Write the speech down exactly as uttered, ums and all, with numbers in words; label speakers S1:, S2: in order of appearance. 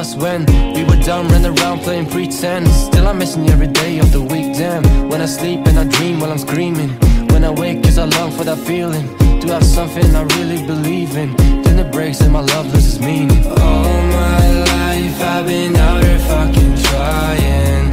S1: us when we were dumb, running around playing pretend. Still I'm missing you every day of the week, damn. When I sleep and I dream while I'm screaming. When I wake cause I long for that feeling. To have something I really believe in. Then it breaks and my love loses meaning. All my life I've been out here fucking trying